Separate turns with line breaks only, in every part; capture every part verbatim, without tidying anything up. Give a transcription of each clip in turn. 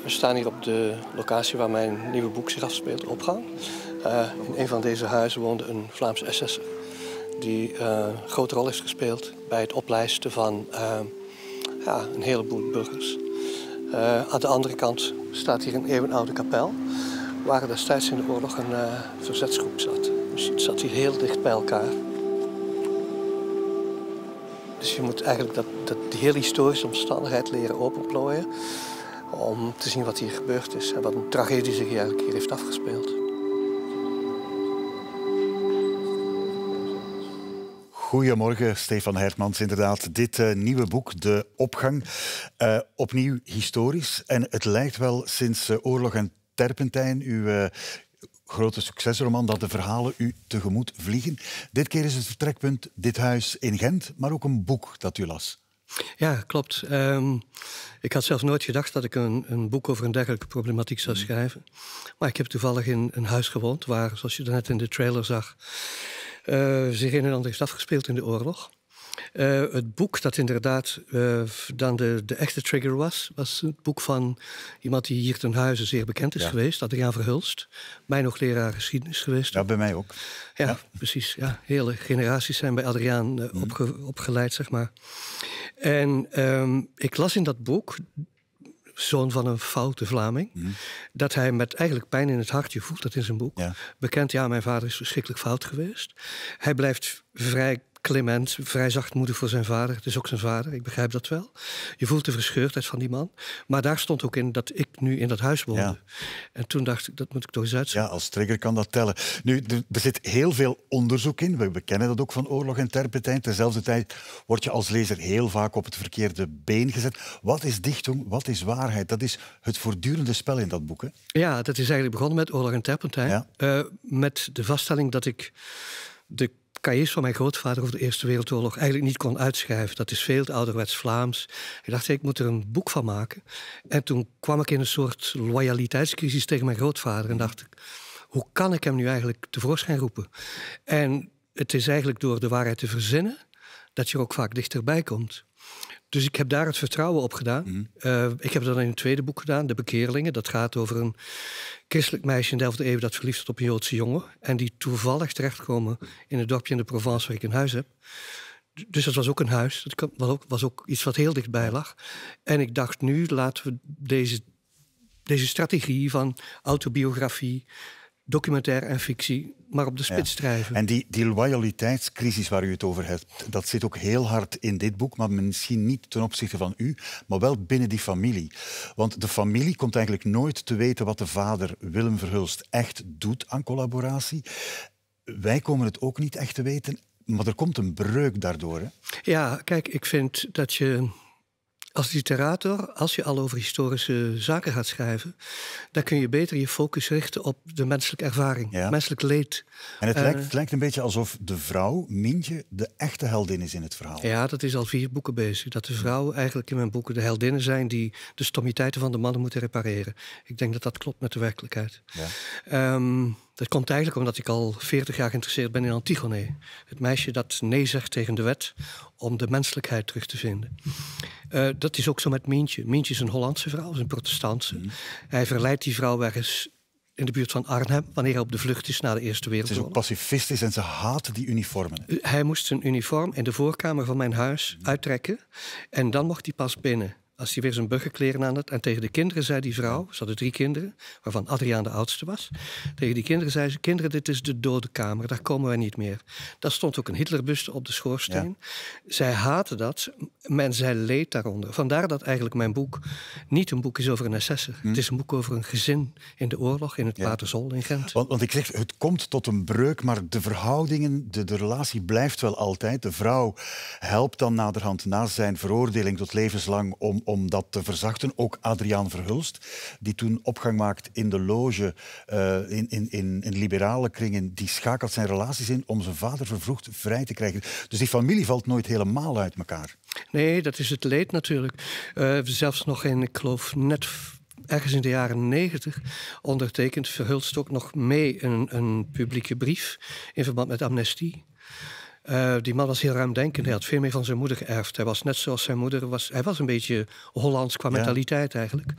We staan hier op de locatie waar mijn nieuwe boek zich afspeelt, Opgang. Uh, in een van deze huizen woonde een Vlaamse S S'er die uh, een grote rol heeft gespeeld bij het oplijsten van uh, ja, een heleboel burgers. Uh, aan de andere kant staat hier een eeuwenoude kapel, waar destijds in de oorlog een uh, verzetsgroep zat. Dus het zat hier heel dicht bij elkaar. Dus je moet eigenlijk dat, dat, die hele historische omstandigheid leren openplooien om te zien wat hier gebeurd is en wat een tragedie zich eigenlijk hier heeft afgespeeld.
Goedemorgen, Stefan Hertmans. Inderdaad, dit uh, nieuwe boek, De Opgang, uh, opnieuw historisch. En het lijkt wel sinds uh, Oorlog en Terpentijn, uw uh, grote succesroman, dat de verhalen u tegemoet vliegen. Dit keer is het vertrekpunt dit huis in Gent, maar ook een boek dat u las.
Ja, klopt. Um, ik had zelfs nooit gedacht dat ik een, een boek over een dergelijke problematiek zou schrijven. Maar ik heb toevallig in een huis gewoond waar, zoals je net in de trailer zag, Uh, zich een en ander heeft afgespeeld in de oorlog. Uh, het boek dat inderdaad uh, dan de, de echte trigger was, was het boek van iemand die hier ten huize zeer bekend is ja. geweest, Adriaan Verhulst. Mij nog leraar geschiedenis geweest.
Ja, bij mij ook.
Ja,
ja.
precies. Ja. Hele generaties zijn bij Adriaan uh, mm. opge, opgeleid, zeg maar. En um, ik las in dat boek, zoon van een foute Vlaming, mm. dat hij met eigenlijk pijn in het hart, je voelt dat in zijn boek, ja. bekend, ja, mijn vader is verschrikkelijk fout geweest. Hij blijft vrij clement, vrij zachtmoedig voor zijn vader. Het is ook zijn vader, ik begrijp dat wel. Je voelt de verscheurdheid van die man. Maar daar stond ook in dat ik nu in dat huis woonde. Ja. En toen dacht ik, dat moet ik toch eens uitzoeken.
Ja, als trigger kan dat tellen. Nu, er zit heel veel onderzoek in. We kennen dat ook van Oorlog en Terpentijn. Terzelfde tijd word je als lezer heel vaak op het verkeerde been gezet. Wat is dichtung, wat is waarheid? Dat is het voortdurende spel in dat boek, hè?
Ja, dat is eigenlijk begonnen met Oorlog en Terpentijn. Ja. Uh, met de vaststelling dat ik de cahiers van mijn grootvader over de Eerste Wereldoorlog eigenlijk niet kon uitschrijven. Dat is veel te ouderwets Vlaams. Ik dacht, ik moet er een boek van maken. En toen kwam ik in een soort loyaliteitscrisis tegen mijn grootvader. En dacht ik, hoe kan ik hem nu eigenlijk tevoorschijn roepen? En het is eigenlijk door de waarheid te verzinnen dat je er ook vaak dichterbij komt. Dus ik heb daar het vertrouwen op gedaan. Mm. Uh, ik heb dat in een tweede boek gedaan, De Bekeerlingen. Dat gaat over een christelijk meisje in de elfde eeuw dat verliefd wordt op een Joodse jongen. En die toevallig terechtkomen in het dorpje in de Provence waar ik een huis heb. Dus dat was ook een huis. Dat was ook, was ook iets wat heel dichtbij lag. En ik dacht, nu laten we deze, deze strategie van autobiografie, documentaire en fictie maar op de spits ja. drijven.
En die, die loyaliteitscrisis waar u het over hebt, dat zit ook heel hard in dit boek, maar misschien niet ten opzichte van u, maar wel binnen die familie. Want de familie komt eigenlijk nooit te weten wat de vader Willem Verhulst echt doet aan collaboratie. Wij komen het ook niet echt te weten, maar er komt een breuk daardoor, hè?
Ja, kijk, ik vind dat je als literator, als je al over historische zaken gaat schrijven, dan kun je beter je focus richten op de menselijke ervaring, ja. menselijk leed.
En het, uh, lijkt, het lijkt een beetje alsof de vrouw, Mientje, de echte heldin is in het verhaal.
Ja, dat is al vier boeken bezig. Dat de vrouwen eigenlijk in mijn boeken de heldinnen zijn die de stommiteiten van de mannen moeten repareren. Ik denk dat dat klopt met de werkelijkheid. Ja. Um, dat komt eigenlijk omdat ik al veertig jaar geïnteresseerd ben in Antigone. Het meisje dat nee zegt tegen de wet om de menselijkheid terug te vinden. Uh, dat is ook zo met Mientje. Mientje is een Hollandse vrouw, is een protestantse. Mm. Hij verleidt die vrouw ergens in de buurt van Arnhem, wanneer hij op de vlucht is na de Eerste Wereldoorlog.
Ze is ook pacifistisch en ze haat die uniformen.
Uh, hij moest zijn uniform in de voorkamer van mijn huis mm. uittrekken en dan mocht hij pas binnen. Als hij weer zijn buggenkleren aan had. En tegen de kinderen zei die vrouw, ze hadden drie kinderen, waarvan Adriaan de oudste was. Tegen die kinderen zei ze, kinderen, dit is de dodenkamer, daar komen wij niet meer. Daar stond ook een Hitlerbuste op de schoorsteen. Ja. Zij haatte dat, en zij leed daaronder. Vandaar dat eigenlijk mijn boek niet een boek is over een S S'er. Hm. Het is een boek over een gezin in de oorlog, in het ja. Patersol in Gent.
Want, want ik zeg, het komt tot een breuk, maar de verhoudingen, de, de relatie blijft wel altijd. De vrouw helpt dan naderhand na zijn veroordeling tot levenslang om om dat te verzachten. Ook Adriaan Verhulst, die toen opgang maakt in de loge, uh, in, in, in, in liberale kringen, die schakelt zijn relaties in om zijn vader vervroegd vrij te krijgen. Dus die familie valt nooit helemaal uit elkaar.
Nee, dat is het leed natuurlijk. Uh, zelfs nog in, ik geloof net ergens in de jaren negentig, ondertekent Verhulst ook nog mee een, een publieke brief in verband met amnestie. Uh, die man was heel ruimdenkend. Hij had veel meer van zijn moeder geërfd. Hij was net zoals zijn moeder. Was, hij was een beetje Hollands qua mentaliteit, ja, eigenlijk.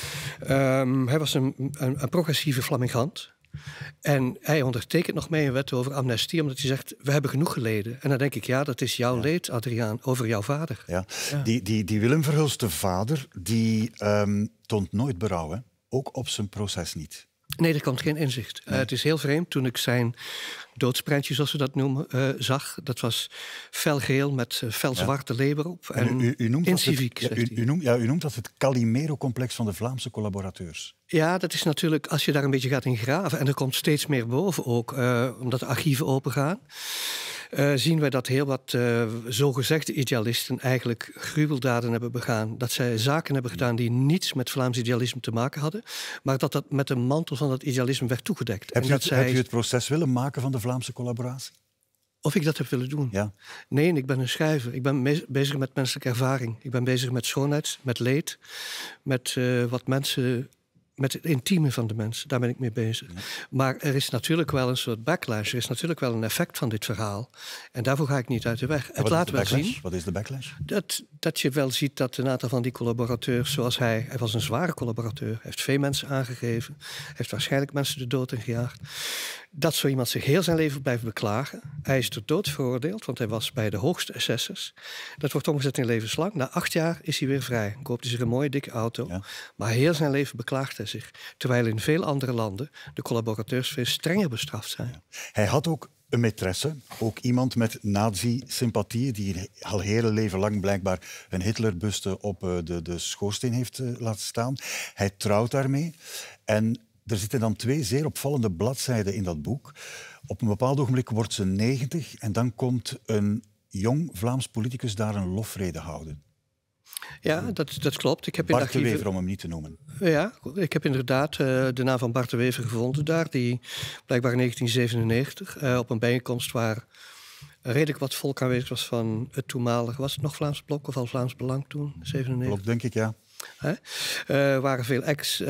Um, hij was een, een, een progressieve flamingant. En hij ondertekent nog mee een wet over amnestie, omdat hij zegt, we hebben genoeg geleden. En dan denk ik, ja, dat is jouw ja. leed, Adriaan, over jouw vader.
Ja. Ja. Die, die, die Willem Verhulst, de vader, die um, toont nooit berouw, hè? Ook op zijn proces niet.
Nee, er komt geen inzicht. Nee. Uh, het is heel vreemd. Toen ik zijn doodsprentje, zoals we dat noemen, uh, zag, dat was felgeel met uh, felzwarte ja. leber op. En, en u, u noemt inciviek,
het, ja, u, u, noemt, ja, u noemt dat het Calimero-complex van de Vlaamse collaborateurs.
Ja, dat is natuurlijk, als je daar een beetje gaat in graven, en er komt steeds meer boven ook, uh, omdat de archieven opengaan, Uh, zien wij dat heel wat uh, zogezegde idealisten eigenlijk gruweldaden hebben begaan. Dat zij zaken hebben gedaan die niets met Vlaams idealisme te maken hadden, maar dat dat met de mantel van dat idealisme werd toegedekt.
Heb,
en
je,
dat
het,
zij...
heb je het proces willen maken van de Vlaamse collaboratie?
Of ik dat heb willen doen?
Ja.
Nee, ik ben een schrijver. Ik ben me- bezig met menselijke ervaring. Ik ben bezig met schoonheid, met leed, met uh, wat mensen... met het intieme van de mensen, daar ben ik mee bezig. Ja. Maar er is natuurlijk wel een soort backlash. Er is natuurlijk wel een effect van dit verhaal. En daarvoor ga ik niet uit de weg. Het laat wel zien.
Wat is de backlash?
Dat, dat je wel ziet dat een aantal van die collaborateurs, zoals hij... Hij was een zware collaborateur. Hij heeft veel mensen aangegeven. Hij heeft waarschijnlijk mensen de dood ingejaagd. Dat zo iemand zich heel zijn leven blijft beklagen. Hij is ter dood veroordeeld, want hij was bij de hoogste assessors. Dat wordt omgezet in levenslang. Na acht jaar is hij weer vrij. Koopt hij zich een mooie dikke auto. Ja. Maar heel zijn leven beklaagt hij zich. Terwijl in veel andere landen de collaborateurs veel strenger bestraft zijn. Ja.
Hij had ook een maîtresse, ook iemand met nazi-sympathieën, die al heel leven lang blijkbaar een Hitlerbuste op de, de schoorsteen heeft uh, laten staan. Hij trouwt daarmee. En er zitten dan twee zeer opvallende bladzijden in dat boek. Op een bepaald ogenblik wordt ze negentig en dan komt een jong Vlaams politicus daar een lofrede houden.
Ja, dat, dat klopt. Ik heb
Bart
in de archieven...
de Wever, om hem niet te noemen.
Ja, ik heb inderdaad uh, de naam van Bart de Wever gevonden daar, die blijkbaar in negentien zevenennegentig uh, op een bijeenkomst waar redelijk wat volk aanwezig was van het toenmalige, was het nog Vlaams Blok of al Vlaams Belang toen, zevenennegentig?
Blok, denk ik, ja.
Er uh, waren veel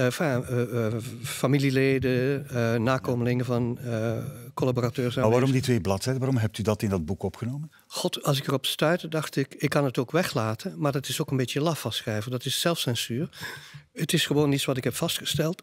ex-familieleden, uh, uh, uh, nakomelingen van uh, collaborateurs.
Maar waarom die twee bladzijden? Waarom hebt u dat in dat boek opgenomen?
God, als ik erop stuitte, dacht ik, ik kan het ook weglaten, maar dat is ook een beetje laf als schrijver. Dat is zelfcensuur. Het is gewoon iets wat ik heb vastgesteld,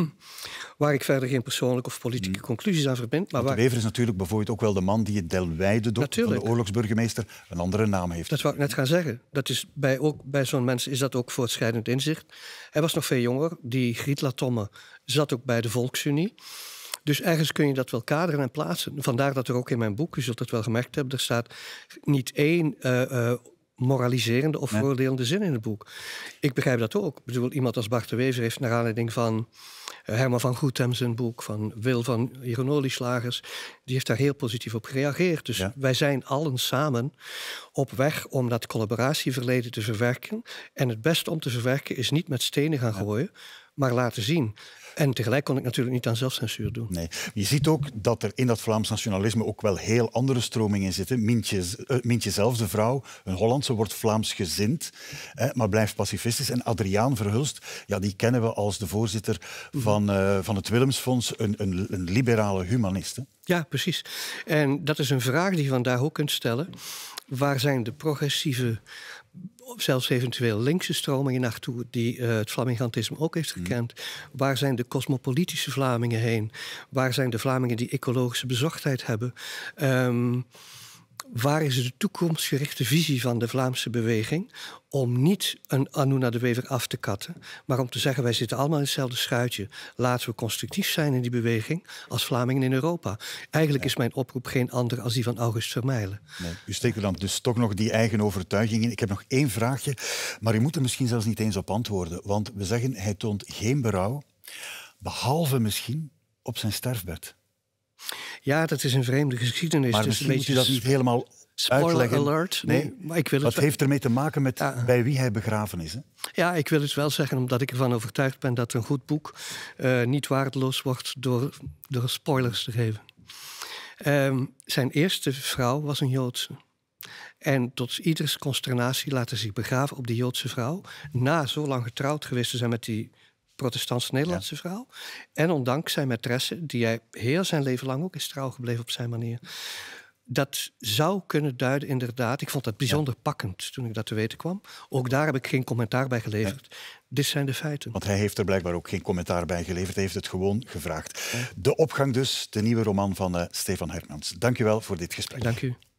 waar ik verder geen persoonlijke of politieke conclusies aan verbind. Maar
waar... De Wever is natuurlijk bijvoorbeeld ook wel de man die het Delwijde-dop van de oorlogsburgemeester een andere naam heeft.
Dat wou ik net gaan zeggen. Dat is bij, ook, bij zo'n mensen is dat ook voortschrijdend inzicht. Hij was nog veel jonger. Die Griet Latomme zat ook bij de Volksunie. Dus ergens kun je dat wel kaderen en plaatsen. Vandaar dat er ook in mijn boek, u zult het wel gemerkt hebben, er staat niet één Uh, uh, moraliserende of veroordelende zin in het boek. Ik begrijp dat ook. Ik bedoel, iemand als Bart de Wever heeft naar aanleiding van Herman van Goethem zijn boek, van Wil van Hieronymus, die heeft daar heel positief op gereageerd. Dus ja. wij zijn allen samen op weg om dat collaboratieverleden te verwerken. En het beste om te verwerken is niet met stenen gaan gooien, ja. maar laten zien. En tegelijk kon ik natuurlijk niet aan zelfcensuur doen.
Nee. Je ziet ook dat er in dat Vlaams nationalisme ook wel heel andere stromingen zitten. Mintje, uh, Mintje zelf, de vrouw, een Hollandse, wordt Vlaams gezind, eh, maar blijft pacifistisch. En Adriaan Verhulst, ja, die kennen we als de voorzitter van, uh, van het Willemsfonds, een, een, een liberale humanist. Hè?
Ja, precies. En dat is een vraag die je vandaag ook kunt stellen. Waar zijn de progressieve, zelfs eventueel linkse stromingen naartoe, die uh, het Flamingantisme ook heeft gekend? Mm. Waar zijn de cosmopolitische Vlamingen heen? Waar zijn de Vlamingen die ecologische bezorgdheid hebben? Um, waar is de toekomstgerichte visie van de Vlaamse beweging om niet een Anouna de Wever af te katten, maar om te zeggen, wij zitten allemaal in hetzelfde schuitje. Laten we constructief zijn in die beweging als Vlamingen in Europa. Eigenlijk ja. is mijn oproep geen ander als die van August Vermeilen.
Nee, u steekt er dan dus toch nog die eigen overtuiging in. Ik heb nog één vraagje, maar u moet er misschien zelfs niet eens op antwoorden. Want we zeggen, hij toont geen berouw, behalve misschien op zijn sterfbed.
Ja, dat is een vreemde geschiedenis.
Maar
dus
misschien
een
moet u dat niet helemaal
spoiler
uitleggen.
Alert. Nee,
nee,
maar ik wil
dat
het
heeft ermee te maken met
ja.
bij wie hij begraven is. Hè?
Ja, ik wil het wel zeggen, omdat ik ervan overtuigd ben dat een goed boek uh, niet waardeloos wordt door, door spoilers te geven. Um, zijn eerste vrouw was een Joodse. En tot ieders consternatie laat hij zich begraven op die Joodse vrouw. Na zo lang getrouwd geweest te zijn met die protestants-Nederlandse ja. vrouw. En ondanks zijn maîtresse, die hij heel zijn leven lang ook is trouw gebleven op zijn manier. dat zou kunnen duiden, inderdaad. Ik vond dat bijzonder ja. pakkend toen ik dat te weten kwam. Ook daar heb ik geen commentaar bij geleverd. Ja. Dit zijn de feiten.
Want hij heeft er blijkbaar ook geen commentaar bij geleverd. Hij heeft het gewoon gevraagd. Ja. De opgang dus, de nieuwe roman van uh, Stefan Hermans. Dank u wel voor dit gesprek.
Dank u.